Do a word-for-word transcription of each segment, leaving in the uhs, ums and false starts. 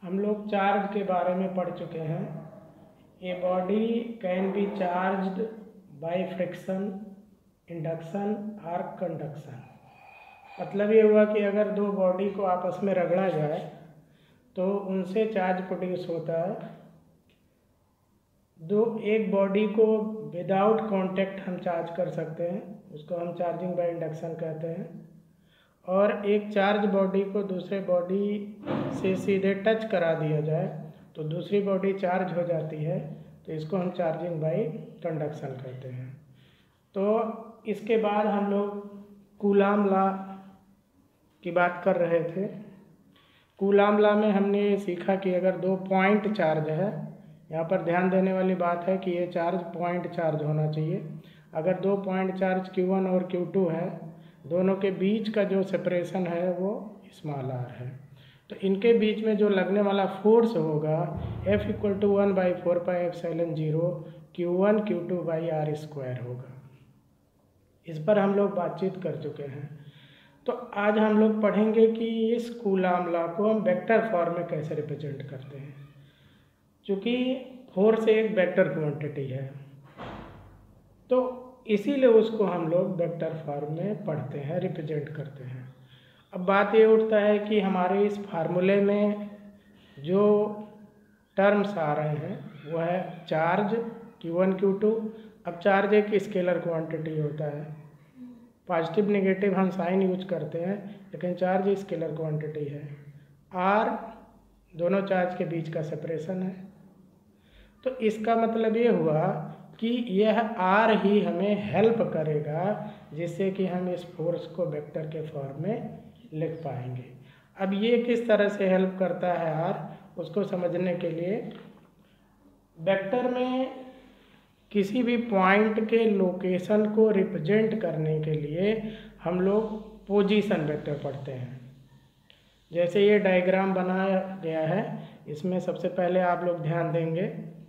हम लोग चार्ज के बारे में पढ़ चुके हैं। A body can be charged by friction, induction और कंडक्शन। मतलब ये हुआ कि अगर दो बॉडी को आपस में रगड़ा जाए तो उनसे चार्ज प्रोड्यूस होता है। दो एक बॉडी को विदाउट कांटेक्ट हम चार्ज कर सकते हैं, उसको हम चार्जिंग बाय इंडक्शन कहते हैं। और एक चार्ज बॉडी को दूसरे बॉडी से सीधे टच करा दिया जाए तो दूसरी बॉडी चार्ज हो जाती है, तो इसको हम चार्जिंग बाय कंडक्शन कहते हैं। तो इसके बाद हम लोग कूलाम लॉ की बात कर रहे थे। कूलाम लॉ में हमने ये सीखा कि अगर दो पॉइंट चार्ज है, यहाँ पर ध्यान देने वाली बात है कि ये चार्ज पॉइंट चार्ज होना चाहिए। अगर दो पॉइंट चार्ज क्यू वन और क्यू टू है, दोनों के बीच का जो सेपरेशन है वो स्मॉल आर है, तो इनके बीच में जो लगने वाला फोर्स होगा F equal to one by four pi epsilon zero Q one Q two by R square होगा। इस पर हम लोग बातचीत कर चुके हैं। तो आज हम लोग पढ़ेंगे कि इस कूलाम लॉ को हम वेक्टर फॉर्म में कैसे रिप्रेजेंट करते हैं। चूँकि फोर्स एक वेक्टर क्वांटिटी है, तो इसीलिए उसको हम लोग वेक्टर फॉर्म में पढ़ते हैं, रिप्रेजेंट करते हैं। अब बात ये उठता है कि हमारे इस फार्मूले में जो टर्म्स आ रहे हैं वो है charge Q one Q two. अब चार्ज एक स्केलर क्वांटिटी होता है, पॉजिटिव नेगेटिव हम साइन यूज करते हैं, लेकिन चार्ज स्केलर क्वांटिटी है। आर दोनों चार्ज के बीच का सेपरेशन है। तो इसका मतलब ये हुआ कि यह आर ही हमें हेल्प करेगा जिससे कि हम इस फोर्स को वेक्टर के फॉर्म में लिख पाएंगे। अब ये किस तरह से हेल्प करता है आर, उसको समझने के लिए वेक्टर में किसी भी पॉइंट के लोकेशन को रिप्रेजेंट करने के लिए हम लोग पोजीशन वेक्टर पढ़ते हैं। जैसे ये डायग्राम बनाया गया है, इसमें सबसे पहले आप लोग ध्यान देंगे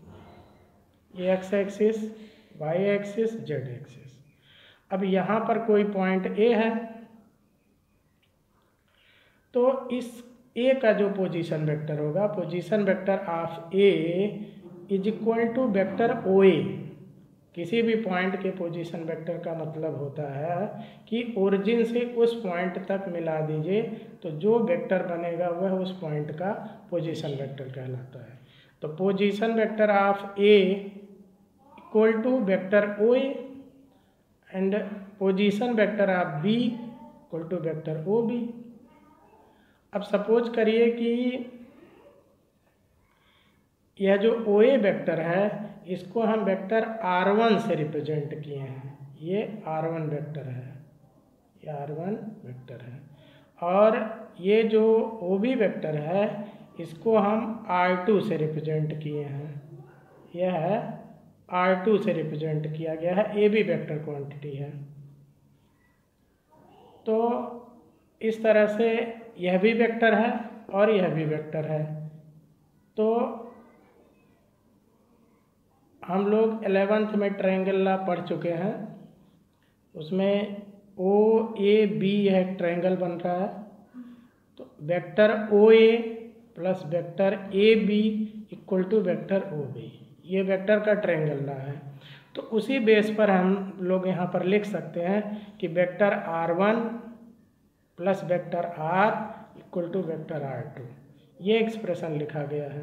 ये X axis, Y axis, Z axis. अब यहाँ पर कोई पॉइंट ए है, तो इस ए का जो पोजीशन वेक्टर होगा, position vector of A is equal to vector O A. किसी भी पॉइंट के पोजीशन वेक्टर का मतलब होता है कि ओरिजिन से उस पॉइंट तक मिला दीजिए, तो जो वेक्टर बनेगा वह उस पॉइंट का पोजीशन वेक्टर कहलाता है। तो position vector of A equal to vector O A and position vector of B equal to vector O B. अब सपोज करिए कि यह जो ओ ए वेक्टर है इसको हम वेक्टर आर वन से रिप्रेजेंट किए हैं। ये आर वन वेक्टर है, ये आर वन वेक्टर है। और ये जो ओ बी वेक्टर है इसको हम आर टू से रिप्रेजेंट किए हैं। यह है आर टू से रिप्रेजेंट किया गया है, ए बी वेक्टर क्वांटिटी है। तो इस तरह से यह भी वेक्टर है और यह भी वेक्टर है। तो हम लोग एलेवेंथ में ट्रायंगल लॉ पढ़ चुके हैं, उसमें ओ ए बी यह एक ट्रायंगल बन रहा है। तो vector O A plus vector A B equal to vector O B, ये वेक्टर का ट्रायंगल लॉ है। तो उसी बेस पर हम लोग यहाँ पर लिख सकते हैं कि vector R one plus vector R equal to vector R two, ये एक्सप्रेशन लिखा गया है।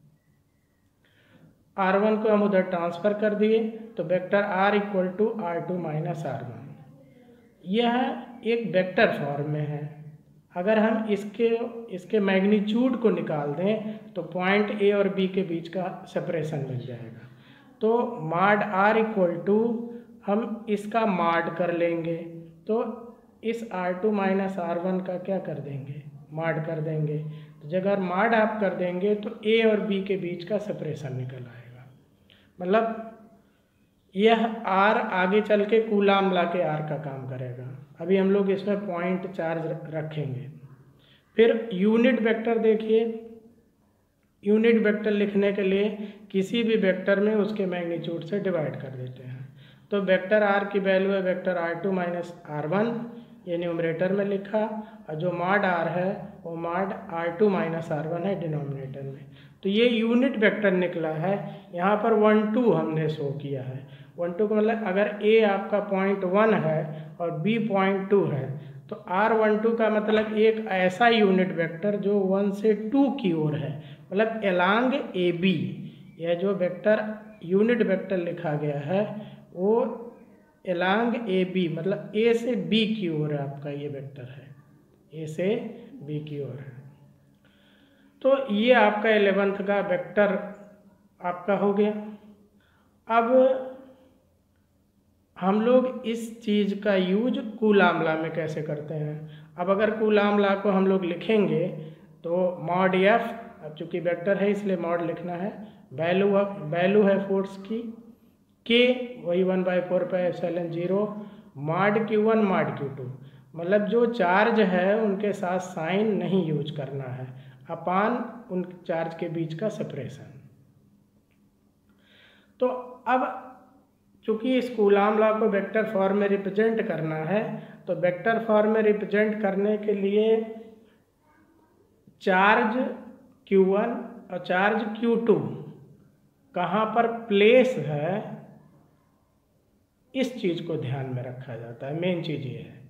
आर वन को हम उधर ट्रांसफ़र कर दिए तो vector R equal to R two minus R one, यह एक वेक्टर फॉर्म में है। अगर हम इसके इसके मैग्नीट्यूड को निकाल दें तो पॉइंट ए और बी के बीच का सेपरेशन मिल जाएगा। तो माड आर इक्वल टू हम इसका माड कर लेंगे, तो इस R two minus R one का क्या कर देंगे, माड कर देंगे। तो जब अगर माड आप कर देंगे तो ए और बी के बीच का सेपरेशन निकल आएगा। मतलब यह आर आगे चल के कूलाम लॉ के आर का काम करेगा। अभी हम लोग इसमें पॉइंट चार्ज रखेंगे। फिर यूनिट वेक्टर देखिए, यूनिट वेक्टर लिखने के लिए किसी भी वेक्टर में उसके मैग्नीट्यूड से डिवाइड कर देते हैं। तो वेक्टर आर की वैल्यू है vector R two minus R one, ये न्यूमरेटर में लिखा, और जो मॉड आर है वो mod R two minus R one है डिनोमिनेटर में। तो ये यूनिट वेक्टर निकला है। यहाँ पर वन टू हमने शो किया है। वन टू का मतलब अगर ए आपका पॉइंट वन है और बी पॉइंट टू है तो आर वन टू का मतलब एक ऐसा यूनिट वेक्टर जो वन से टू की ओर है, मतलब एलांग ए बी। यह जो वेक्टर यूनिट वेक्टर लिखा गया है वो एलांग ए बी, मतलब ए से बी की ओर आपका ये वेक्टर है, ए से बी की ओर है। तो ये आपका एलेवेंथ का वेक्टर आपका हो गया। अब हम लोग इस चीज़ का यूज कूलाम लॉ में कैसे करते हैं। अब अगर कूलाम लॉ को हम लोग लिखेंगे तो मॉड एफ, अब चूँकि वेक्टर है इसलिए मॉड लिखना है, वैल्यू वैल्यू है फोर्स की, के वही one by four pi epsilon zero, mod Q one mod Q two, मतलब जो चार्ज है उनके साथ साइन नहीं यूज करना है, अपान उन चार्ज के बीच का सेपरेशन। तो अब चूँकि इस कूलाम लॉ को वेक्टर फॉर्म में रिप्रेजेंट करना है तो वेक्टर फॉर्म में रिप्रेजेंट करने के लिए चार्ज क्यू वन और चार्ज क्यू टू कहाँ पर प्लेस है इस चीज़ को ध्यान में रखा जाता है। मेन चीज़ ये है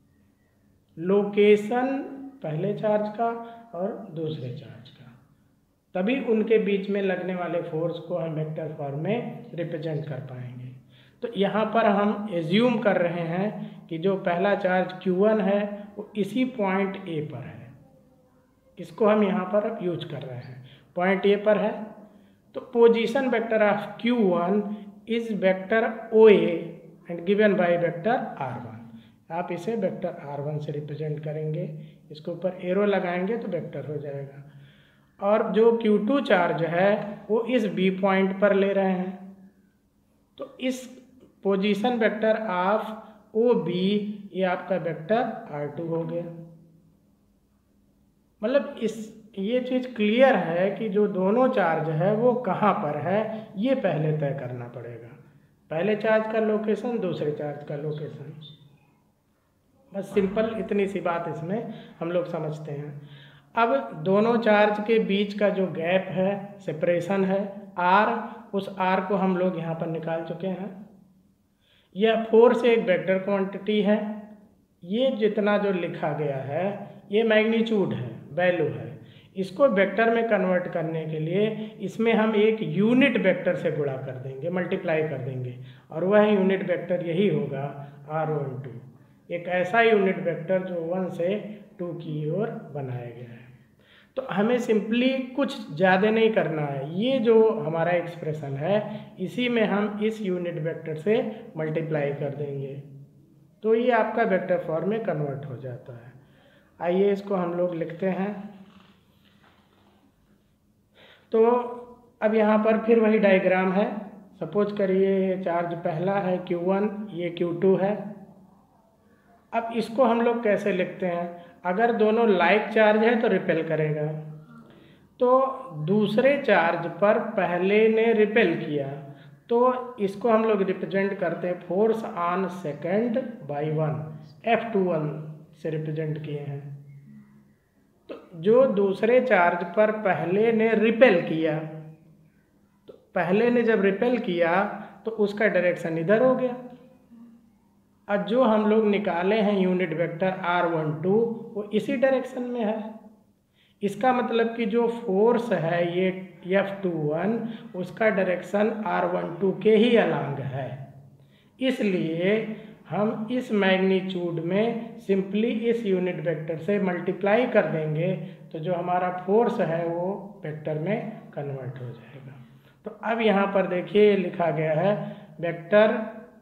लोकेशन पहले चार्ज का और दूसरे चार्ज का, तभी उनके बीच में लगने वाले फोर्स को हम वेक्टर फॉर्म में रिप्रेजेंट कर पाएंगे। तो यहाँ पर हम एज्यूम कर रहे हैं कि जो पहला चार्ज क्यू वन है वो इसी पॉइंट ए पर है, इसको हम यहाँ पर यूज कर रहे हैं, पॉइंट ए पर है। तो position vector of Q one is vector O A and given by vector R one. आप इसे वेक्टर आर वन से रिप्रेजेंट करेंगे, इसके ऊपर एरो लगाएंगे तो वेक्टर हो जाएगा। और जो क्यू टू चार्ज है वो इस बी पॉइंट पर ले रहे हैं, तो इस position vector of O B ये आपका वेक्टर आर टू हो गया। मतलब इस ये चीज़ क्लियर है कि जो दोनों चार्ज है वो कहाँ पर है ये पहले तय करना पड़ेगा, पहले चार्ज का लोकेशन दूसरे चार्ज का लोकेशन। बस सिंपल इतनी सी बात इसमें हम लोग समझते हैं। अब दोनों चार्ज के बीच का जो गैप है, सेपरेशन है आर, उस आर को हम लोग यहाँ पर निकाल चुके हैं। यह फोर्स एक वेक्टर क्वांटिटी है, ये जितना जो लिखा गया है ये मैग्नीट्यूड है, वैल्यू है। इसको वेक्टर में कन्वर्ट करने के लिए इसमें हम एक यूनिट वेक्टर से गुणा कर देंगे, मल्टीप्लाई कर देंगे, और वह यूनिट वेक्टर यही होगा आर वन टू, एक ऐसा यूनिट वेक्टर जो वन से टू की ओर बनाया गया है। तो हमें सिंपली कुछ ज़्यादा नहीं करना है, ये जो हमारा एक्सप्रेशन है इसी में हम इस यूनिट वेक्टर से मल्टीप्लाई कर देंगे, तो ये आपका वेक्टर फॉर्म में कन्वर्ट हो जाता है। आइए इसको हम लोग लिखते हैं। तो अब यहाँ पर फिर वही डायग्राम है। सपोज करिए ये चार्ज पहला है क्यू वन, ये क्यू टू है। अब इसको हम लोग कैसे लिखते हैं, अगर दोनों लाइक चार्ज है तो रिपेल करेगा, तो दूसरे चार्ज पर पहले ने रिपेल किया तो इसको हम लोग रिप्रेजेंट करते हैं force on second by one, F two one से रिप्रेजेंट किए हैं। तो जो दूसरे चार्ज पर पहले ने रिपेल किया, तो पहले ने जब रिपेल किया तो उसका डायरेक्शन इधर हो गया, और जो हम लोग निकाले हैं unit vector R one two वो इसी डायरेक्शन में है। इसका मतलब कि जो फोर्स है ये एफ टू वन उसका डायरेक्शन आर वन टू के ही अलांग है, इसलिए हम इस मैग्नीट्यूड में सिंपली इस यूनिट वेक्टर से मल्टीप्लाई कर देंगे तो जो हमारा फोर्स है वो वेक्टर में कन्वर्ट हो जाएगा। तो अब यहाँ पर देखिए लिखा गया है वेक्टर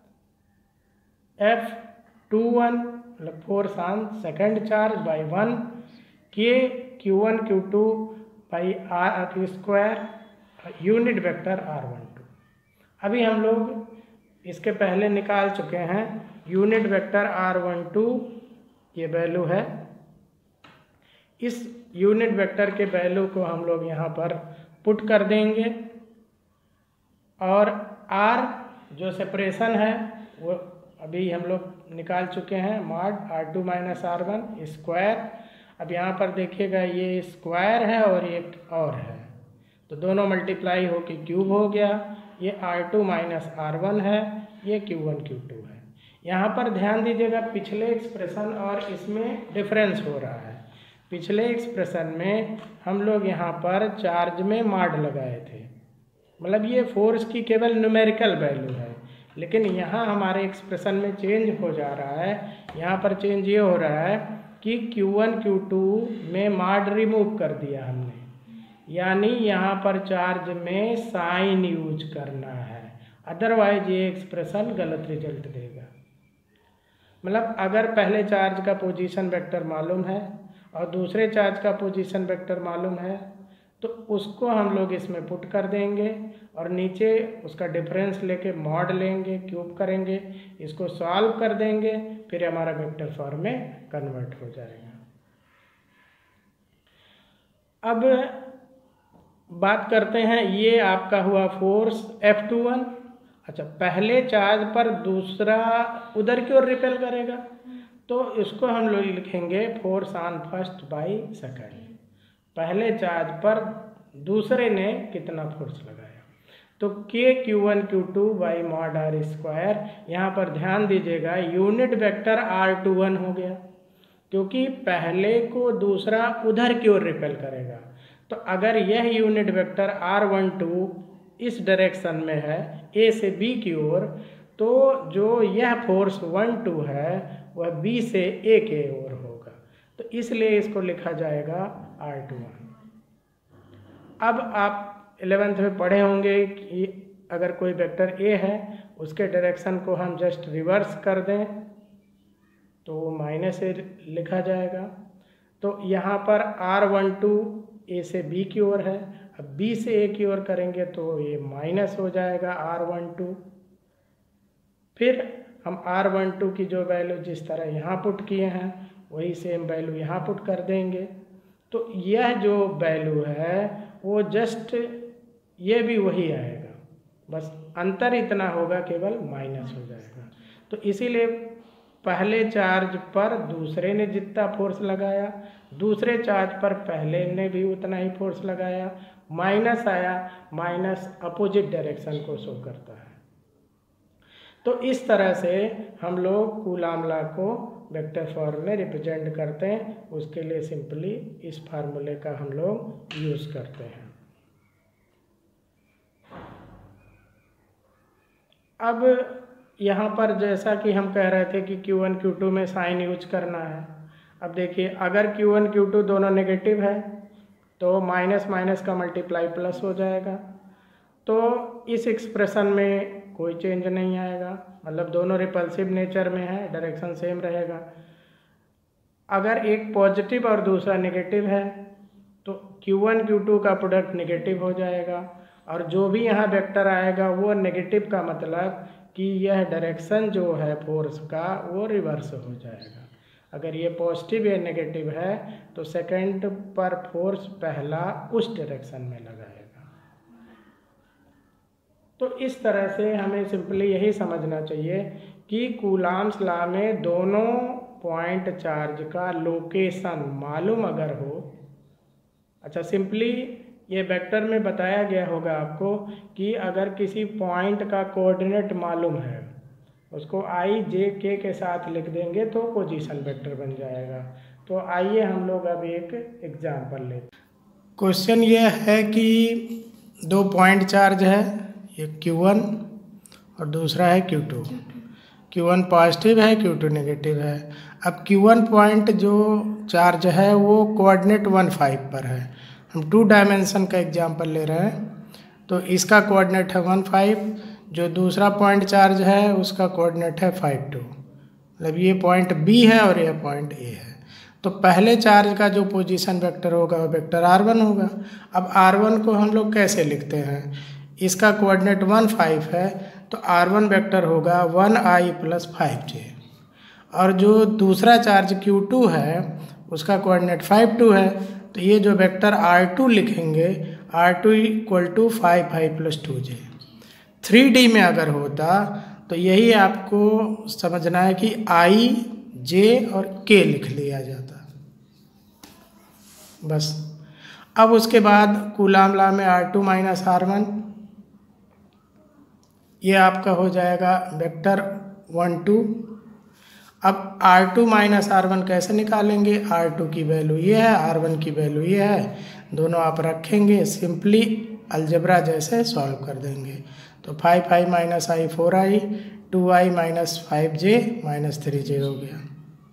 एफ टू वन मतलब force on second charge by one, K Q one Q two by R Q square, unit vector R one two. अभी हम लोग इसके पहले निकाल चुके हैं unit vector R one two, ये वैल्यू है। इस यूनिट वेक्टर के वैल्यू को हम लोग यहाँ पर पुट कर देंगे, और आर जो सेपरेशन है वो अभी हम लोग निकाल चुके हैं, mod R two minus R one square. अब यहाँ पर देखिएगा ये स्क्वायर है और ये और है, तो दोनों मल्टीप्लाई होके क्यूब हो गया। ये R two minus R one है, ये क्यू वन क्यू टू है। यहाँ पर ध्यान दीजिएगा पिछले एक्सप्रेशन और इसमें डिफरेंस हो रहा है। पिछले एक्सप्रेशन में हम लोग यहाँ पर चार्ज में मॉड लगाए थे, मतलब ये फोर्स की केवल न्यूमेरिकल वैल्यू है, लेकिन यहाँ हमारे एक्सप्रेशन में चेंज हो जा रहा है। यहाँ पर चेंज ये हो रहा है कि क्यू वन क्यू टू में मॉड रिमूव कर दिया हमने, यानी यहाँ पर चार्ज में साइन यूज करना है, अदरवाइज ये एक्सप्रेशन गलत रिजल्ट देगा। मतलब अगर पहले चार्ज का पोजीशन वेक्टर मालूम है और दूसरे चार्ज का पोजीशन वेक्टर मालूम है, तो उसको हम लोग इसमें पुट कर देंगे और नीचे उसका डिफरेंस लेके मॉड लेंगे, क्यूब करेंगे, इसको सॉल्व कर देंगे, फिर हमारा वेक्टर फॉर्म में कन्वर्ट हो जाएगा। अब बात करते हैं, ये आपका हुआ फोर्स एफ टू वन। अच्छा, पहले चार्ज पर दूसरा उधर की ओर रिपेल करेगा, तो इसको हम लोग लिखेंगे force on first by second. पहले चार्ज पर दूसरे ने कितना फोर्स लगाया, तो K Q one Q two by mod R square. यहाँ पर ध्यान दीजिएगा unit vector R two one हो गया, क्योंकि पहले को दूसरा उधर की ओर रिपेल करेगा। तो अगर यह unit vector R one two इस डायरेक्शन में है, ए से बी की ओर, तो जो यह फोर्स वन टू है वह बी से ए के ओर होगा, तो इसलिए इसको लिखा जाएगा आर टू वन। अब आप इलेवेंथ में पढ़े होंगे कि अगर कोई वेक्टर ए है उसके डायरेक्शन को हम जस्ट रिवर्स कर दें तो माइनस से लिखा जाएगा। तो यहाँ पर आर वन टू ए से बी की ओर है, अब बी से ए की ओर करेंगे तो ये माइनस हो जाएगा आर वन टू। फिर हम आर वन टू की जो वैल्यू जिस तरह यहाँ पुट किए हैं वही सेम वैल्यू यहाँ पुट कर देंगे, तो यह जो वैल्यू है वो जस्ट ये भी वही आएगा, बस अंतर इतना होगा केवल माइनस हो जाएगा। तो इसीलिए पहले चार्ज पर दूसरे ने जितना फोर्स लगाया, दूसरे चार्ज पर पहले ने भी उतना ही फोर्स लगाया, माइनस आया, माइनस अपोजिट डायरेक्शन को शो करता है। तो इस तरह से हम लोग कूलाम लॉ को वेक्टर फॉर्म में रिप्रेजेंट करते हैं। उसके लिए सिंपली इस फार्मूले का हम लोग यूज़ करते हैं। अब यहाँ पर जैसा कि हम कह रहे थे कि क्यू वन क्यू टू में साइन यूज करना है। अब देखिए अगर क्यू वन क्यू टू दोनों नेगेटिव है तो माइनस माइनस का मल्टीप्लाई प्लस हो जाएगा, तो इस एक्सप्रेशन में कोई चेंज नहीं आएगा, मतलब दोनों रिपल्सिव नेचर में है, डायरेक्शन सेम रहेगा। अगर एक पॉजिटिव और दूसरा नेगेटिव है तो क्यू वन क्यू टू का प्रोडक्ट नेगेटिव हो जाएगा, और जो भी यहाँ वेक्टर आएगा वो नेगेटिव का मतलब कि यह डायरेक्शन जो है फोर्स का वो रिवर्स हो जाएगा। अगर ये पॉजिटिव या नेगेटिव है तो सेकंड पर फोर्स पहला उस डायरेक्शन में लगाएगा। तो इस तरह से हमें सिंपली यही समझना चाहिए कि कूलाम्स लॉ में दोनों पॉइंट चार्ज का लोकेशन मालूम अगर हो, अच्छा सिंपली ये वेक्टर में बताया गया होगा आपको कि अगर किसी पॉइंट का कोऑर्डिनेट मालूम है उसको आई जे के के साथ लिख देंगे तो पोजीशन वेक्टर बन जाएगा। तो आइए हम लोग अब एक एग्जांपल लेते हैं। क्वेश्चन ये है कि दो पॉइंट चार्ज है, एक क्यू वन और दूसरा है Q two. Q one positive है, क्यू टू नेगेटिव है। अब क्यू वन पॉइंट जो चार्ज है वो कोऑर्डिनेट वन फाइव पर है। हम टू डायमेंशन का एग्जांपल ले रहे हैं, तो इसका कोऑर्डिनेट है वन फाइव, जो दूसरा पॉइंट चार्ज है उसका कोऑर्डिनेट है फाइव टू, मतलब ये पॉइंट बी है और यह पॉइंट ए है। तो पहले चार्ज का जो पोजीशन वेक्टर होगा वो वेक्टर आर वन होगा। अब आर वन को हम लोग कैसे लिखते हैं, इसका कोऑर्डिनेट वन फाइव है तो आर वन वेक्टर होगा one I plus five J, और जो दूसरा चार्ज क्यू टू है उसका कोऑर्डिनेट फाइव टू है, तो ये जो वेक्टर आर टू लिखेंगे R two equal to five five plus two J. Three D में अगर होता तो यही आपको समझना है कि आई, जे और के लिख लिया जाता बस। अब उसके बाद कूलाम लॉ में R two minus R one, ये आपका हो जाएगा वेक्टर वन टू। अब R two minus R one कैसे निकालेंगे? आर टू की वैल्यू ये है, आर वन की वैल्यू ये है, दोनों आप रखेंगे, सिंपली अलजेब्रा जैसे सॉल्व कर देंगे। तो five five minus I four I, two I minus five J minus three J हो गया।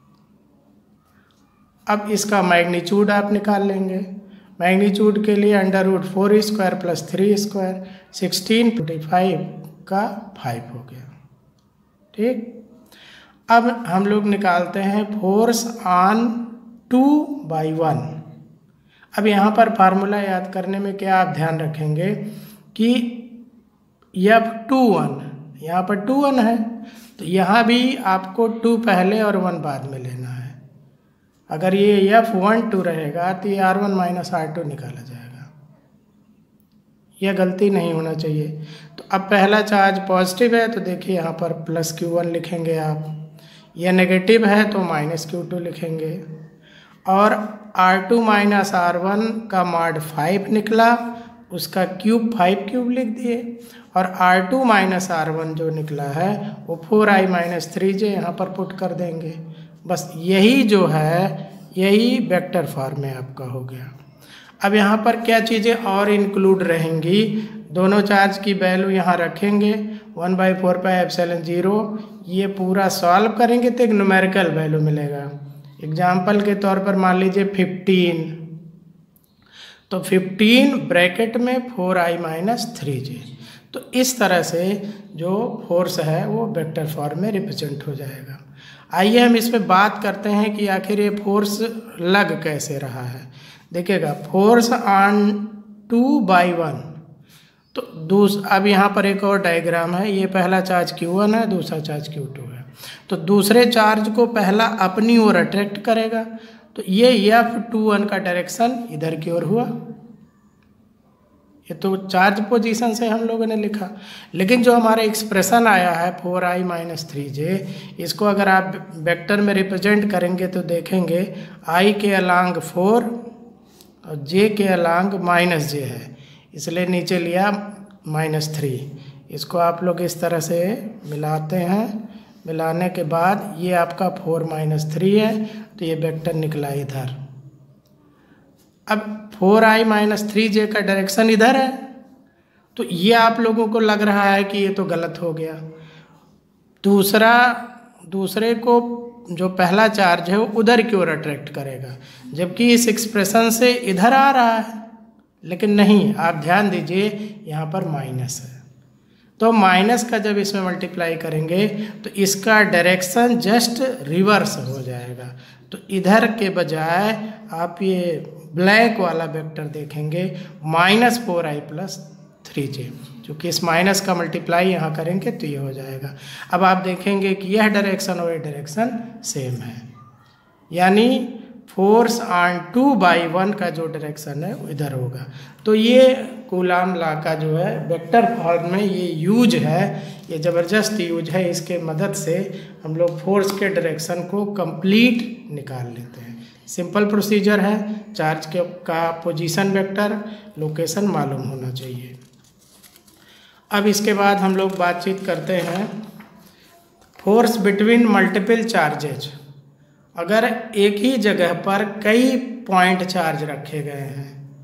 अब इसका मैग्नीट्यूड आप निकाल लेंगे। मैग्नीट्यूड के लिए under root four square plus three square, sixteen forty five का फाइव हो गया। ठीक, अब हम लोग निकालते हैं force on two by one. अब यहाँ पर फार्मूला याद करने में क्या आप ध्यान रखेंगे कि एफ टू वन, यहाँ पर टू वन है तो यहाँ भी आपको टू पहले और वन बाद में लेना है। अगर ये एफ वन टू रहेगा तो ये R one minus R two निकाला जाएगा, यह गलती नहीं होना चाहिए। तो अब पहला चार्ज पॉजिटिव है तो देखिए यहाँ पर प्लस क्यू वन लिखेंगे आप, यह नेगेटिव है तो माइनस क्यू टू लिखेंगे। और R two minus R one का मॉड फाइव निकला, उसका क्यूब फाइव क्यूब लिख दिए। और R two minus R one जो निकला है वो four I minus three J यहाँ पर पुट कर देंगे। बस यही जो है यही वेक्टर फॉर्म में आपका हो गया। अब यहाँ पर क्या चीज़ें और इंक्लूड रहेंगी, दोनों चार्ज की वैल्यू यहाँ रखेंगे, one by four pi epsilon zero, ये पूरा सॉल्व करेंगे तो एक न्यूमेरिकल वैल्यू मिलेगा। एग्जाम्पल के तौर पर मान लीजिए फिफ्टीन, तो फिफ्टीन ब्रैकेट में four I minus three J. तो इस तरह से जो फोर्स है वो वेक्टर फॉर्म में रिप्रेजेंट हो जाएगा। आइए हम इस पे बात करते हैं कि आखिर ये फोर्स लग कैसे रहा है। देखिएगा, force on two by one, तो दूस अब यहाँ पर एक और डायग्राम है, ये पहला चार्ज क्यू वन है, दूसरा चार्ज क्यू टू है। तो दूसरे चार्ज को पहला अपनी ओर अट्रैक्ट करेगा, तो ये एफ टू वन का डायरेक्शन इधर की ओर हुआ। ये तो चार्ज पोजीशन से हम लोगों ने लिखा, लेकिन जो हमारा एक्सप्रेशन आया है four I minus three J, इसको अगर आप वेक्टर में रिप्रेजेंट करेंगे तो देखेंगे आई के अलांग फोर और जे के अलांग माइनस जे है, इसलिए नीचे लिया माइनस थ्री। इसको आप लोग इस तरह से मिलाते हैं, मिलाने के बाद ये आपका फोर माइनस थ्री है तो ये वेक्टर निकला इधर। अब four I minus three J का डायरेक्शन इधर है, तो ये आप लोगों को लग रहा है कि ये तो गलत हो गया। दूसरा दूसरे को जो पहला चार्ज है वो उधर की ओर अट्रैक्ट करेगा, जबकि इस एक्सप्रेशन से इधर आ रहा है, लेकिन नहीं, आप ध्यान दीजिए यहाँ पर माइनस है। तो माइनस का जब इसमें मल्टीप्लाई करेंगे तो इसका डायरेक्शन जस्ट रिवर्स हो जाएगा। तो इधर के बजाय आप ये ब्लैक वाला वेक्टर देखेंगे minus four I plus three J, क्योंकि इस माइनस का मल्टीप्लाई यहाँ करेंगे तो ये हो जाएगा। अब आप देखेंगे कि यह डायरेक्शन और यह डायरेक्शन सेम है, यानी force on two by one का जो डायरेक्शन है वो इधर होगा। तो ये कूलाम लॉ का जो है वेक्टर फॉर्म में ये यूज है, ये ज़बरदस्त यूज है। इसके मदद से हम लोग फोर्स के डायरेक्शन को कंप्लीट निकाल लेते हैं। सिंपल प्रोसीजर है, चार्ज के का पोजीशन वेक्टर लोकेशन मालूम होना चाहिए। अब इसके बाद हम लोग बातचीत करते हैं फोर्स बिटवीन मल्टीपल चार्जेज। अगर एक ही जगह पर कई पॉइंट चार्ज रखे गए हैं,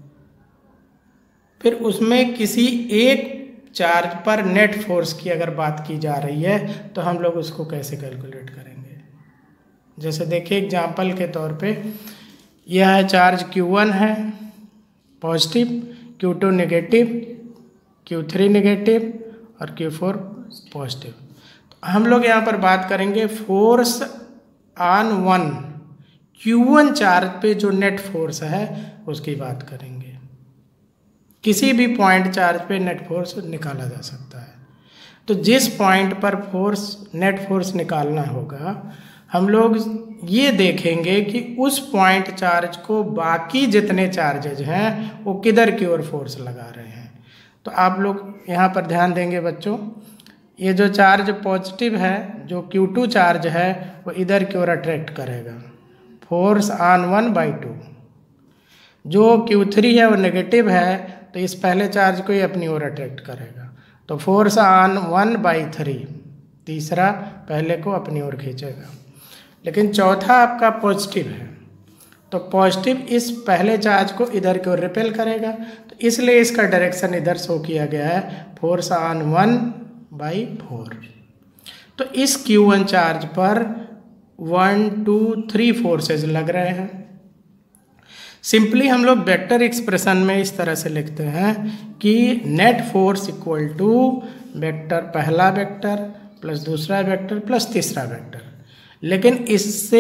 फिर उसमें किसी एक चार्ज पर नेट फोर्स की अगर बात की जा रही है तो हम लोग उसको कैसे कैलकुलेट करेंगे। जैसे देखिए एग्जाम्पल के तौर पे यह है चार्ज क्यू वन है positive, Q two negative, Q three negative और क्यू फोर पॉजिटिव। तो हम लोग यहाँ पर बात करेंगे force on one Q one charge पे जो नेट फोर्स है उसकी बात करेंगे। किसी भी पॉइंट चार्ज पे नेट फोर्स निकाला जा सकता है। तो जिस पॉइंट पर फोर्स नेट फोर्स निकालना होगा, हम लोग ये देखेंगे कि उस पॉइंट चार्ज को बाकी जितने चार्जेज हैं वो किधर की ओर फोर्स लगा रहे हैं। तो आप लोग यहाँ पर ध्यान देंगे बच्चों, ये जो चार्ज पॉजिटिव है, जो क्यू टू चार्ज है, वो इधर की ओर अट्रैक्ट करेगा, force on one by two. जो क्यू थ्री है वो नेगेटिव है, तो इस पहले चार्ज को ही अपनी ओर अट्रैक्ट करेगा, तो force on one by three, तीसरा पहले को अपनी ओर खींचेगा। लेकिन चौथा आपका पॉजिटिव है, तो पॉजिटिव इस पहले चार्ज को इधर की ओर रिपेल करेगा, तो इसलिए इसका डायरेक्शन इधर शो किया गया है, force on one by four. तो इस क्यू वन चार्ज पर वन टू थ्री फोर्सेज लग रहे हैं। सिंपली हम लोग वेक्टर एक्सप्रेशन में इस तरह से लिखते हैं कि net force equal to vector पहला वेक्टर प्लस दूसरा वेक्टर प्लस तीसरा वेक्टर। लेकिन इससे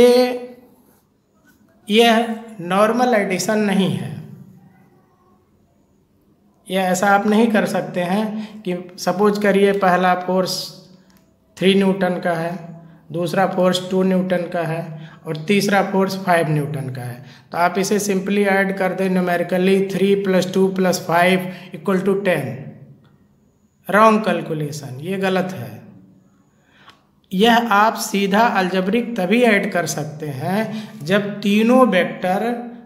यह नॉर्मल एडिशन नहीं है, यह ऐसा आप नहीं कर सकते हैं कि सपोज करिए पहला फोर्स थ्री न्यूटन का है, दूसरा फोर्स टू न्यूटन का है और तीसरा फोर्स फाइव न्यूटन का है, तो आप इसे सिंपली ऐड कर दें numerically, three plus two plus five equal to ten. Wrong calculation, ये गलत है। यह आप सीधा अलजेब्रिक तभी ऐड कर सकते हैं जब तीनों वेक्टर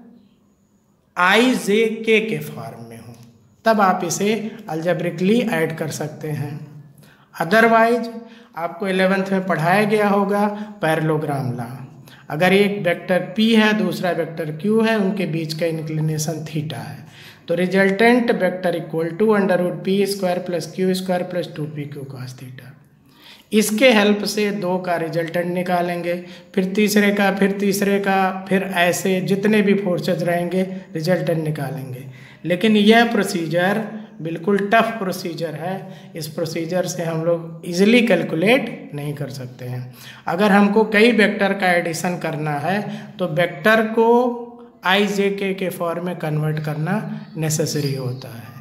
आई जे के के फॉर्म में हो, तब आप इसे अलजेब्रिकली ऐड कर सकते हैं। अदरवाइज आपको इलेवेंथ में पढ़ाया गया होगा पैरेललोग्राम लॉ। अगर एक वेक्टर P है, दूसरा वेक्टर Q है, उनके बीच का इंक्लिनेशन थीटा है, तो resultant vector equal to under root P square plus Q square plus two P Q cos theta. इसके हेल्प से दो का रिजल्टेंट निकालेंगे, फिर तीसरे का, फिर तीसरे का, फिर ऐसे जितने भी फोर्सेज रहेंगे रिजल्टेंट निकालेंगे। लेकिन यह प्रोसीजर बिल्कुल टफ प्रोसीजर है, इस प्रोसीजर से हम लोग इजीली कैलकुलेट नहीं कर सकते हैं। अगर हमको कई वेक्टर का एडिशन करना है तो वेक्टर को आई जे के के फॉर्म में कन्वर्ट करना नेसेसरी होता है।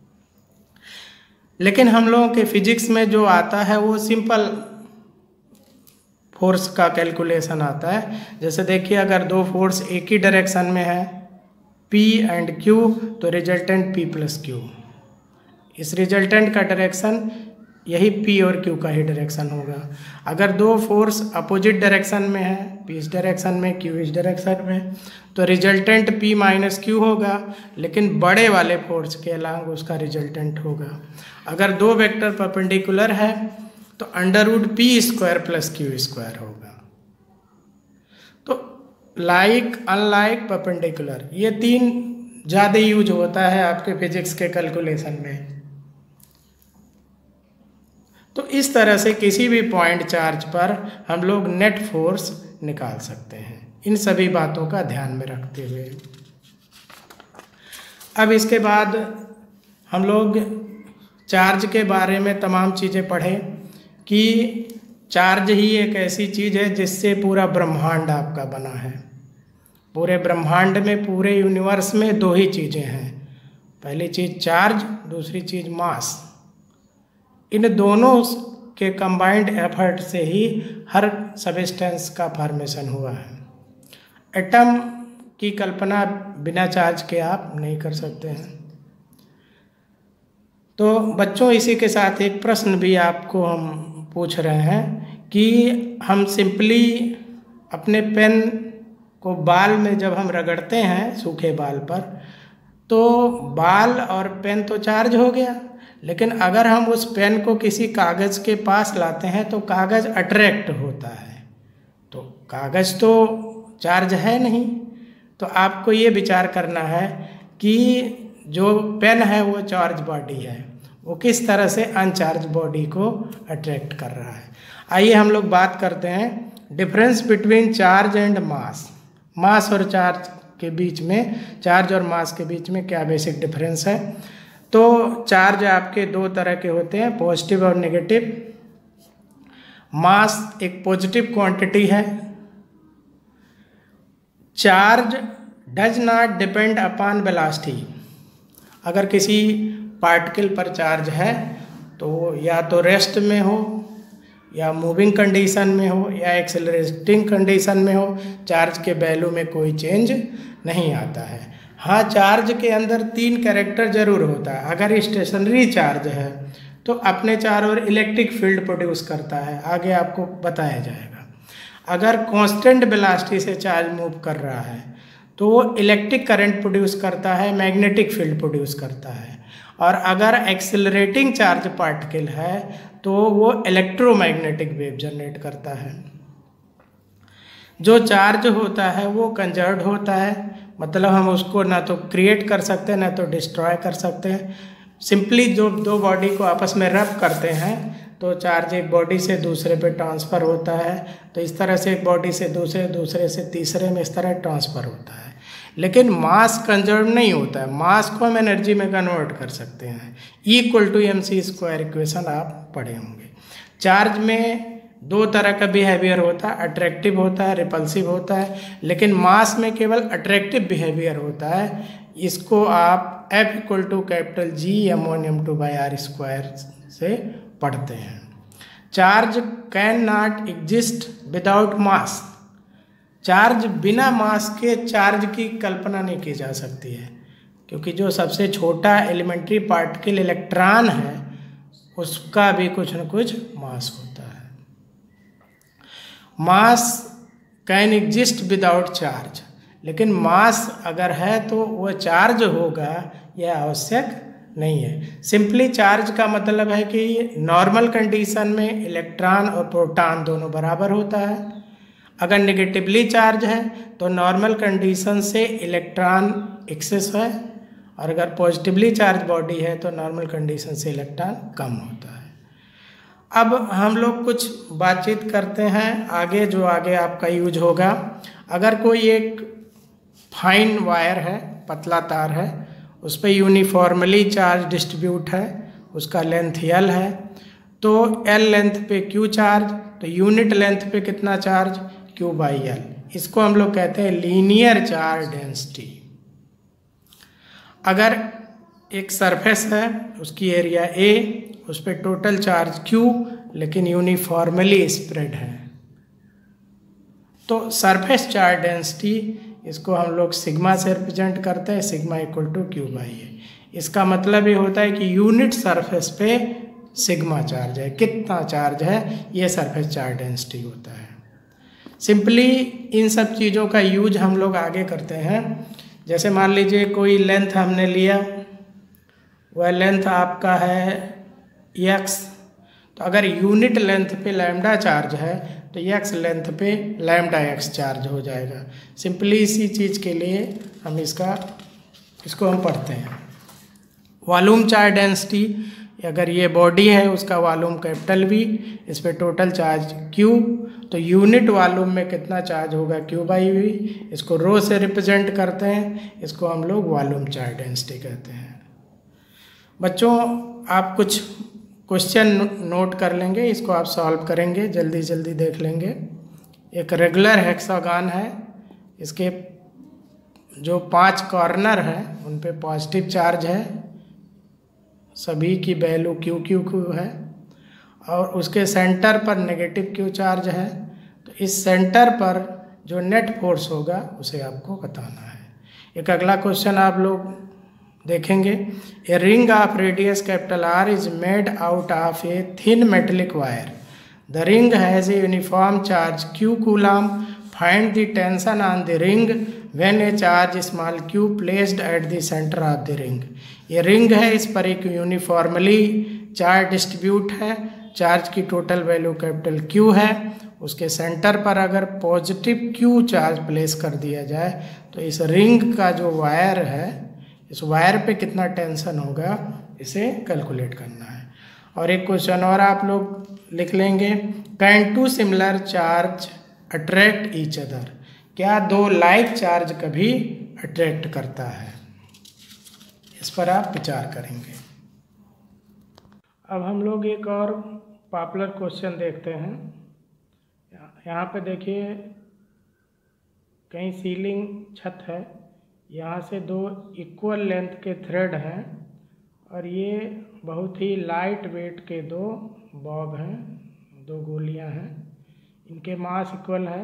लेकिन हम लोगों के फिजिक्स में जो आता है वो सिंपल फोर्स का कैलकुलेशन आता है। जैसे देखिए, अगर दो फोर्स एक ही डायरेक्शन में है P एंड Q, तो रिजल्टेंट P प्लस क्यू। इस रिजल्टेंट का डायरेक्शन यही P और Q का ही डायरेक्शन होगा। अगर दो फोर्स अपोजिट डायरेक्शन में है, P इस डायरेक्शन में, Q इस डायरेक्शन में, तो रिजल्टेंट P माइनस क्यू होगा, लेकिन बड़े वाले फोर्स के अलांग उसका रिजल्टेंट होगा। अगर दो वेक्टर परपेंडिकुलर है तो under root P square plus Q square होगा। तो लाइक, अनलाइक, परपेंडिकुलर, ये तीन ज़्यादा यूज होता है आपके फिजिक्स के कैलकुलेशन में। तो इस तरह से किसी भी पॉइंट चार्ज पर हम लोग नेट फोर्स निकाल सकते हैं, इन सभी बातों का ध्यान में रखते हुए। अब इसके बाद हम लोग चार्ज के बारे में तमाम चीज़ें पढ़ें कि चार्ज ही एक ऐसी चीज़ है जिससे पूरा ब्रह्मांड आपका बना है। पूरे ब्रह्मांड में, पूरे यूनिवर्स में दो ही चीज़ें हैं, पहली चीज़ चार्ज, दूसरी चीज़ मास। इन दोनों के कंबाइंड एफर्ट से ही हर सब्सटेंस का फॉर्मेशन हुआ है। एटम की कल्पना बिना चार्ज के आप नहीं कर सकते हैं। तो बच्चों, इसी के साथ एक प्रश्न भी आपको हम पूछ रहे हैं कि हम सिंपली अपने पेन को बाल में जब हम रगड़ते हैं सूखे बाल पर, तो बाल और पेन तो चार्ज हो गया, लेकिन अगर हम उस पेन को किसी कागज़ के पास लाते हैं तो कागज़ अट्रैक्ट होता है, तो कागज़ तो चार्ज है नहीं। तो आपको ये विचार करना है कि जो पेन है वो चार्ज बॉडी है, वो किस तरह से अनचार्ज बॉडी को अट्रैक्ट कर रहा है। आइए हम लोग बात करते हैं difference between charge and mass. Mass और चार्ज के बीच में, चार्ज और मास के बीच में क्या बेसिक डिफरेंस है। तो चार्ज आपके दो तरह के होते हैं, पॉजिटिव और नेगेटिव। मास एक पॉजिटिव क्वांटिटी है। Charge does not depend upon velocity. अगर किसी पार्टिकल पर चार्ज है तो या तो रेस्ट में हो, या मूविंग कंडीशन में हो, या एक्सेलरेटिंग कंडीशन में हो, चार्ज के वैल्यू में कोई चेंज नहीं आता है। हाँ, चार्ज के अंदर तीन कैरेक्टर जरूर होता है। अगर स्टेशनरी चार्ज है तो अपने चारों ओर इलेक्ट्रिक फील्ड प्रोड्यूस करता है, आगे आपको बताया जाएगा। अगर कांस्टेंट वेलोसिटी से चार्ज मूव कर रहा है तो वो इलेक्ट्रिक करंट प्रोड्यूस करता है, मैग्नेटिक फील्ड प्रोड्यूस करता है। और अगर एक्सिलरेटिंग चार्ज पार्टिकल है तो वो इलेक्ट्रोमैग्नेटिक वेव जनरेट करता है। जो चार्ज होता है वो कंजर्व्ड होता है, मतलब हम उसको ना तो क्रिएट कर सकते हैं ना तो डिस्ट्रॉय कर सकते हैं। सिंपली जो दो बॉडी को आपस में रब करते हैं तो चार्ज एक बॉडी से दूसरे पे ट्रांसफ़र होता है, तो इस तरह से एक बॉडी से दूसरे, दूसरे से तीसरे में इस तरह ट्रांसफ़र होता है। लेकिन मास कंजर्व नहीं होता है, मास को हम एनर्जी में कन्वर्ट कर सकते हैं। E equal to M C square equation आप पढ़े होंगे। चार्ज में दो तरह का बिहेवियर होता है, अट्रैक्टिव होता है, रिपल्सिव होता है, लेकिन मास में केवल अट्रैक्टिव बिहेवियर होता है। इसको आप F equal to capital G M one M two by R square से पढ़ते हैं। Charge can not exist without mass. Charge बिना मास के चार्ज की कल्पना नहीं की जा सकती है, क्योंकि जो सबसे छोटा एलिमेंट्री पार्टिकल इलेक्ट्रॉन है उसका भी कुछ न कुछ मास होता है। Mass can exist without charge, लेकिन मास अगर है तो वह चार्ज होगा यह आवश्यक नहीं है। सिंपली चार्ज का मतलब है कि नॉर्मल कंडीशन में इलेक्ट्रॉन और प्रोटॉन दोनों बराबर होता है। अगर नेगेटिवली चार्ज है तो नॉर्मल कंडीशन से इलेक्ट्रॉन एक्सेस है, और अगर पॉजिटिवली चार्ज बॉडी है तो नॉर्मल कंडीशन से इलेक्ट्रॉन कम होता है। अब हम लोग कुछ बातचीत करते हैं आगे, जो आगे आपका यूज होगा। अगर कोई एक फाइन वायर है, पतला तार है, उस पर यूनिफॉर्मली चार्ज डिस्ट्रीब्यूट है, उसका लेंथ एल है, तो एल लेंथ पे क्यू चार्ज, तो यूनिट लेंथ पे कितना चार्ज, क्यू बाई एल। इसको हम लोग कहते हैं लीनियर चार्ज डेंसिटी। अगर एक सरफेस है, उसकी एरिया ए, उस पर टोटल चार्ज क्यू, लेकिन यूनिफॉर्मली स्प्रेड है, तो सरफेस चार्ज डेंसिटी इसको हम लोग सिग्मा से रिप्रेजेंट करते हैं, sigma equal to Q by A. इसका मतलब ये होता है कि यूनिट सरफेस पे सिग्मा चार्ज है, कितना चार्ज है, ये सरफेस चार्ज डेंसिटी होता है। सिंपली इन सब चीज़ों का यूज हम लोग आगे करते हैं। जैसे मान लीजिए कोई लेंथ हमने लिया, वह लेंथ आपका है एक्स, तो अगर यूनिट लेंथ पे लैम्डा चार्ज है तो एक्स लेंथ पे लैम्डा एक्स चार्ज हो जाएगा। सिंपली इसी चीज़ के लिए हम इसका इसको हम पढ़ते हैं। वॉल्यूम चार्ज डेंसिटी, अगर ये बॉडी है उसका वॉल्यूम कैपिटल वी, इस पे टोटल चार्ज क्यू, तो यूनिट वॉल्यूम में कितना चार्ज होगा, क्यू बाई वी। इसको रो से रिप्रेजेंट करते हैं, इसको हम लोग वॉल्यूम चार्ज डेंसिटी कहते हैं। बच्चों आप कुछ क्वेश्चन नोट कर लेंगे, इसको आप सॉल्व करेंगे, जल्दी जल्दी देख लेंगे। एक रेगुलर हेक्सागन है, इसके जो पांच कॉर्नर हैं उन पे पॉजिटिव चार्ज है, सभी की वैल्यू क्यू क्यू क्यू है, और उसके सेंटर पर नेगेटिव क्यू चार्ज है। तो इस सेंटर पर जो नेट फोर्स होगा उसे आपको बताना है। एक अगला क्वेश्चन आप लोग देखेंगे। A ring of radius capital R is made out of a thin metallic wire. The ring has a uniform charge Q coulomb. Find the tension on the ring when a charge small Q placed at the centre of the ring. ये ring है, इस पर एक uniformly charge distribute है, charge की total value capital Q है, उसके centre पर अगर पॉजिटिव क्यू चार्ज प्लेस कर दिया जाए तो इस रिंग का जो वायर है, इस वायर पे कितना टेंशन होगा, इसे कैलकुलेट करना है। और एक क्वेश्चन और आप लोग लिख लेंगे। Can two similar charge attract each other. क्या दो लाइक चार्ज कभी अट्रैक्ट करता है, इस पर आप विचार करेंगे। अब हम लोग एक और पॉपुलर क्वेश्चन देखते हैं। यहाँ पे देखिए कहीं सीलिंग छत है, यहाँ से दो इक्वल लेंथ के थ्रेड हैं और ये बहुत ही लाइट वेट के दो बॉब हैं, दो गोलियां हैं, इनके मास इक्वल है।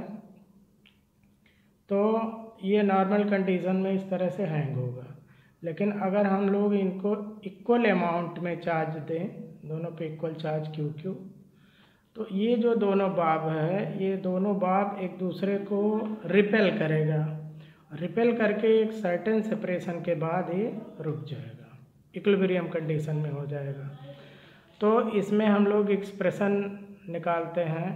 तो ये नॉर्मल कंडीशन में इस तरह से हैंग होगा, लेकिन अगर हम लोग इनको इक्वल अमाउंट में चार्ज दें दोनों पे इक्वल चार्ज क्यू क्यू। तो ये जो दोनों बाब है, ये दोनों बाब एक दूसरे को रिपेल करेगा, रिपेल करके एक सर्टेन सेपरेशन के बाद ये रुक जाएगा, इक्विलिब्रियम कंडीशन में हो जाएगा। तो इसमें हम लोग एक्सप्रेशन निकालते हैं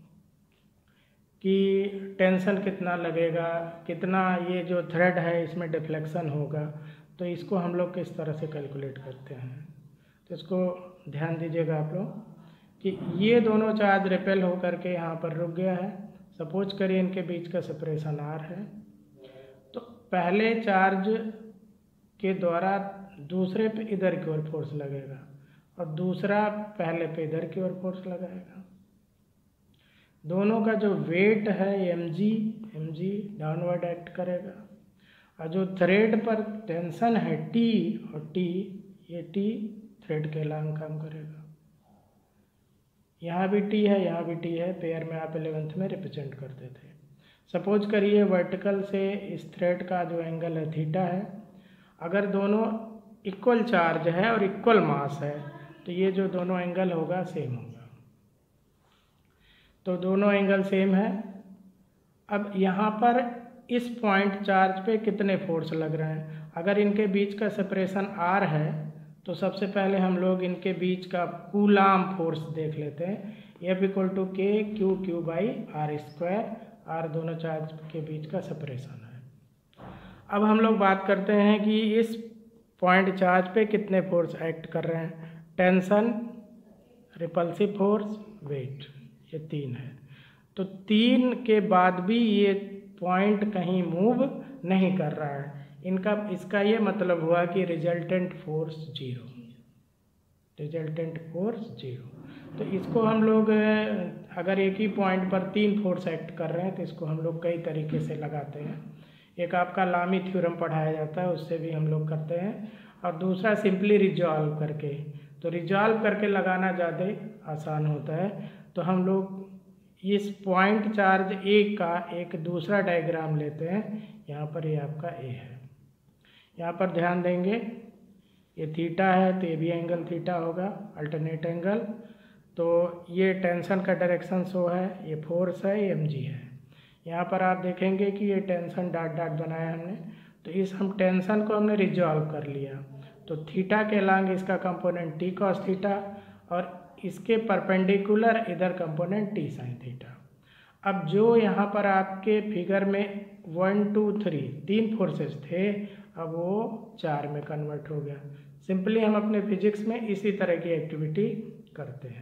कि टेंशन कितना लगेगा, कितना ये जो थ्रेड है इसमें डिफ्लेक्शन होगा, तो इसको हम लोग किस तरह से कैलकुलेट करते हैं। तो इसको ध्यान दीजिएगा आप लोग कि ये दोनों चार्ज रिपेल होकर के यहाँ पर रुक गया है। सपोज करिए इनके बीच का सेपरेशन आर है, तो पहले चार्ज के द्वारा दूसरे पे इधर की ओर फोर्स लगेगा और दूसरा पहले पे इधर की ओर फोर्स लगाएगा। दोनों का जो वेट है M G M G downward act करेगा, और जो थ्रेड पर टेंशन है टी और टी, ये टी थ्रेड के अलांग काम करेगा। यहाँ भी टी है, यहाँ भी टी है, पेयर में आप इलेवेंथ में रिप्रेजेंट करते थे। सपोज करिए वर्टिकल से इस थ्रेड का जो एंगल है थीटा है। अगर दोनों इक्वल चार्ज है और इक्वल मास है तो ये जो दोनों एंगल होगा सेम होगा। तो दोनों एंगल सेम है। अब यहाँ पर इस पॉइंट चार्ज पे कितने फोर्स लग रहे हैं, अगर इनके बीच का सेपरेशन आर है तो सबसे पहले हम लोग इनके बीच का कूलाम फोर्स देख लेते हैं। F equal to K Q Q by R square, R दोनों चार्ज के बीच का सेपरेशन है। अब हम लोग बात करते हैं कि इस पॉइंट चार्ज पे कितने फोर्स एक्ट कर रहे हैं। टेंशन, रिपल्सिव फोर्स, वेट, ये तीन है। तो तीन के बाद भी ये पॉइंट कहीं मूव नहीं कर रहा है। इनका इसका ये मतलब हुआ कि resultant force zero, resultant force zero. तो इसको हम लोग अगर एक ही पॉइंट पर तीन फोर्स एक्ट कर रहे हैं तो इसको हम लोग कई तरीके से लगाते हैं। एक आपका लामी थ्योरम पढ़ाया जाता है, उससे भी हम लोग करते हैं, और दूसरा सिंपली रिजॉल्व करके। तो रिजॉल्व करके लगाना ज़्यादा आसान होता है। तो हम लोग इस पॉइंट चार्ज ए का एक दूसरा डायग्राम लेते हैं। यहाँ पर ये आपका ए है, यहाँ पर ध्यान देंगे ये थीटा है तो ये भी एंगल थीटा होगा, अल्टरनेट एंगल। तो ये टेंशन का डायरेक्शन शो है, ये फोर्स है, ये एम जी है। यहाँ पर आप देखेंगे कि ये टेंशन डॉट डॉट बनाया हमने, तो इस हम टेंशन को हमने रिजॉल्व कर लिया। तो थीटा के अलांग इसका कंपोनेंट टी कॉस थीटा और इसके परपेंडिकुलर इधर कंपोनेंट टी साइन थीटा। अब जो यहाँ पर आपके फिगर में वन टू थ्री तीन फोर्सेस थे, अब वो चार में कन्वर्ट हो गया। सिंपली हम अपने फिजिक्स में इसी तरह की एक्टिविटी करते हैं।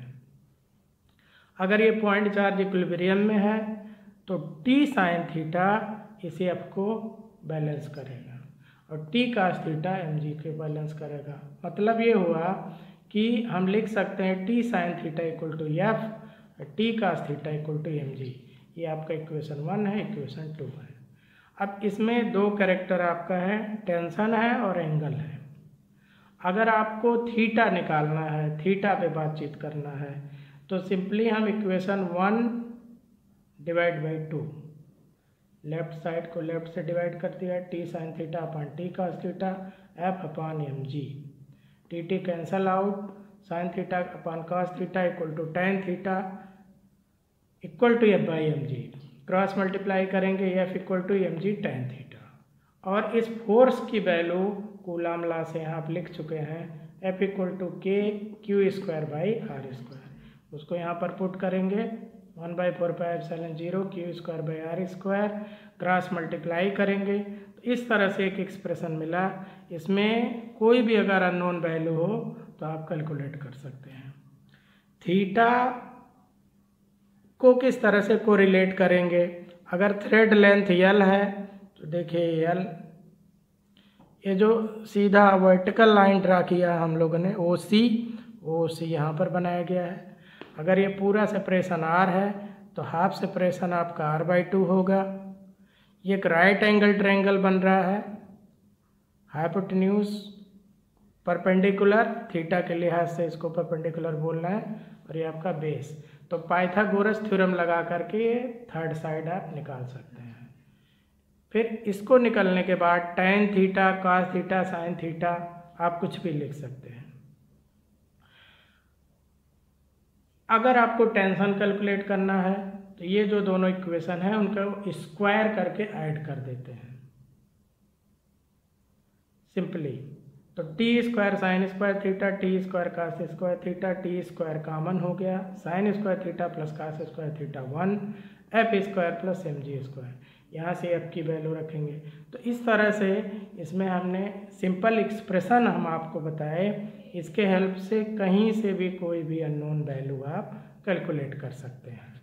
अगर ये पॉइंट चार्ज इक्विलिब्रियम में है तो टी साइन थीटा इसे आपको बैलेंस करेगा और T cos theta M G के बैलेंस करेगा। मतलब ये हुआ कि हम लिख सकते हैं T sine theta equal to F, T cos theta equal to M G. ये आपका इक्वेशन वन है, इक्वेशन टू है। अब इसमें दो कैरेक्टर आपका है, टेंशन है और एंगल है। अगर आपको थीटा निकालना है, थीटा पे बातचीत करना है, तो सिंपली हम equation one divide by two, left side को लेफ्ट से डिवाइड कर दिया, T sine theta upon T cos theta F upon M G. T T cancel out, sine theta upon cos theta equal to tan theta equal to F by M G. Cross multiply करेंगे, F equal to M G tan theta. और इस force की value coulomb law से यहाँ आप लिख चुके हैं, F equal to K Q square by R square. उसको यहाँ पर पुट करेंगे, one by four pi epsilon zero Q square by R square, cross multiply करेंगे तो इस तरह से एक एक्सप्रेशन मिला। इसमें कोई भी अगर अननोन वैल्यू हो तो आप कैलकुलेट कर सकते हैं। थीटा को किस तरह से कोरिलेट करेंगे, अगर थ्रेड लेंथ यल है तो देखिए यल, ये जो सीधा वर्टिकल लाइन ड्रा किया हम लोगों ने ओ सी, ओ सी यहाँ पर बनाया गया है। अगर ये पूरा सेपरेशन आर है तो हाफ सेपरेशन आपका आर बाई टू होगा। ये एक राइट एंगल ट्रायंगल बन रहा है, हाइपोटेन्यूज परपेंडिकुलर, थीटा के लिहाज से इसको परपेंडिकुलर बोलना है, और ये आपका बेस। तो पाइथागोरस थ्योरम लगा करके ये थर्ड साइड आप निकाल सकते हैं। फिर इसको निकलने के बाद tan theta, cos theta, sine theta आप कुछ भी लिख सकते हैं। अगर आपको टेंशन कैलकुलेट करना है तो ये जो दोनों इक्वेशन है उनको स्क्वायर करके ऐड कर देते हैं सिंपली। तो T square sine square theta T square cos square theta T square common हो गया, sine square theta plus cos square theta one, F square plus M G square, यहाँ से एफ की वैल्यू रखेंगे। तो इस तरह से इसमें हमने सिंपल एक्सप्रेशन हम आपको बताए, इसके हेल्प से कहीं से भी कोई भी अननोन वैल्यू आप कैलकुलेट कर सकते हैं।